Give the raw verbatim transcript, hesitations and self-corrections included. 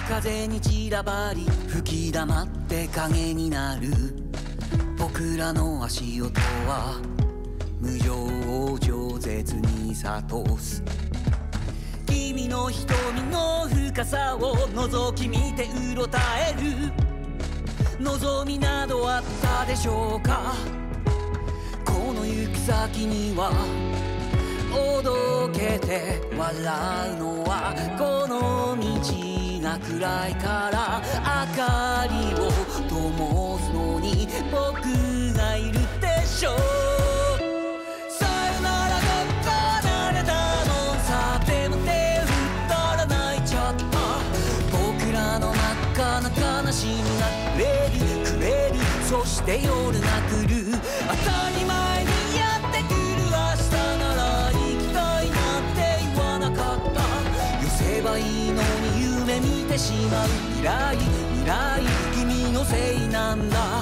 風に散らばり吹き溜って影になる僕らの足音は無情を饒舌に諭す君の瞳の深さを覗き見てうろたえる望みなどあったでしょうかこの行く先にはおどけて笑うのはこの道が暗いから明かりを灯すのに僕がいるでしょうさよならどっか離れたのさでも手を振ったら泣いちゃった僕らの真っ赤な悲しみがくれるくれるそして夜が来る当たり前にやってくる明日なら行きたいなんて言わなかった寄せばいいのに夢見てしまう未来未来君のせいなんだ